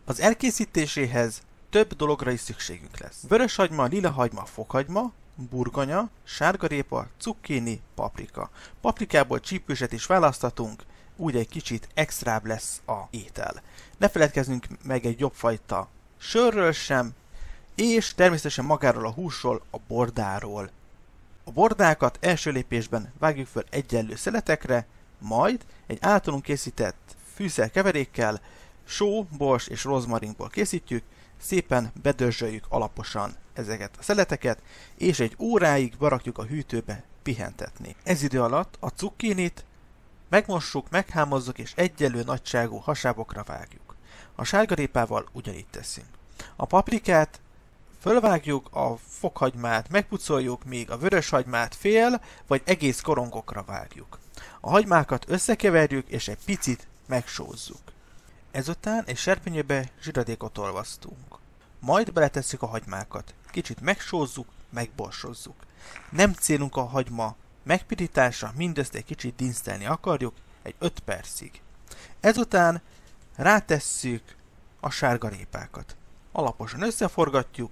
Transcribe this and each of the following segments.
Az elkészítéséhez több dologra is szükségünk lesz. Vöröshagyma, lilahagyma, fokhagyma, burgonya, sárgarépa, cukkini, paprika. Paprikából csípőset is választhatunk, úgy egy kicsit extrább lesz a étel. Ne feledkezzünk meg egy jobb fajta sörről sem, és természetesen magáról a húsról, a bordáról. A bordákat első lépésben vágjuk fel egyenlő szeletekre, majd egy általunk készített fűszerkeverékkel, só, bors és rozmarinból készítjük, szépen bedörzsöljük alaposan ezeket a szeleteket, és egy óráig berakjuk a hűtőbe pihentetni. Ez idő alatt a cukkinit megmossuk, meghámozzuk és egyenlő nagyságú hasábokra vágjuk. A sárgarépával ugyanígy teszünk. A paprikát fölvágjuk, a fokhagymát megpucoljuk, míg a vöröshagymát fél vagy egész korongokra vágjuk. A hagymákat összekeverjük és egy picit megsózzuk. Ezután egy serpenyőbe zsiradékot olvasztunk. Majd beletesszük a hagymákat. Kicsit megsózzuk, megborsozzuk. Nem célunk a hagyma megpirítása, mindezt egy kicsit dinsztelni akarjuk, egy 5 percig. Ezután rátesszük a sárgarépákat. Alaposan összeforgatjuk,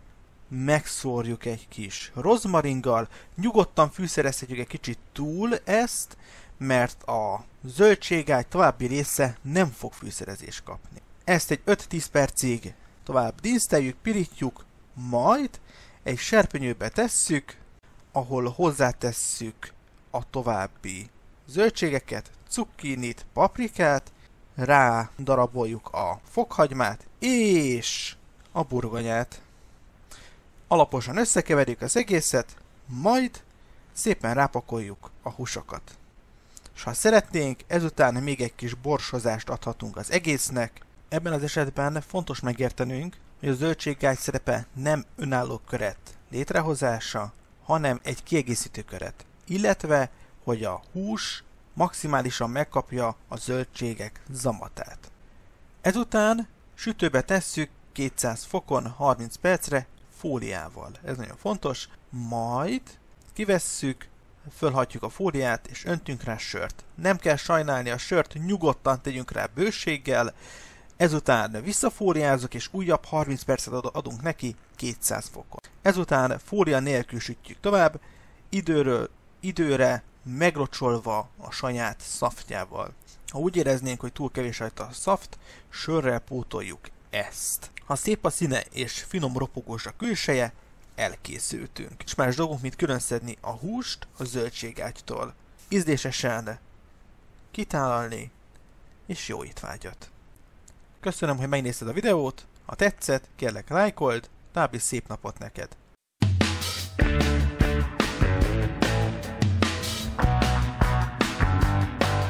megszórjuk egy kis rozmaringgal, nyugodtan fűszerezhetjük egy kicsit túl ezt, mert a zöldségágy további része nem fog fűszerezést kapni. Ezt egy 5-10 percig tovább dinszteljük, pirítjuk, majd egy serpenyőbe tesszük, ahol hozzátesszük a további zöldségeket, cukkinit, paprikát, rá daraboljuk a fokhagymát és a burgonyát. Alaposan összekeverjük az egészet, majd szépen rápakoljuk a húsokat. És ha szeretnénk, ezután még egy kis borsozást adhatunk az egésznek. Ebben az esetben fontos megértenünk, hogy a zöldséggágy szerepe nem önálló köret létrehozása, hanem egy kiegészítő köret, illetve, hogy a hús maximálisan megkapja a zöldségek zamatát. Ezután sütőbe tesszük 200 fokon 30 percre fóliával. Ez nagyon fontos. Majd kivesszük, fölhagyjuk a fóliát és öntünk rá sört. Nem kell sajnálni a sört, nyugodtan tegyünk rá bőséggel. Ezután visszafóliázunk és újabb 30 percet adunk neki 200 fokon. Ezután fólia nélkül sütjük tovább, időről időre meglocsolva a saját szaftjával. Ha úgy éreznénk, hogy túl kevés rajta a szaft, sörrel pótoljuk ezt. Ha szép a színe és finom ropogós a külseje, elkészültünk. És más dolgunk, mint különszedni a húst a zöldségágytól. Ízlésesen kitálalni, és jó étvágyat! Köszönöm, hogy megnézted a videót, ha tetszett, kérlek lájkold, további szép napot neked!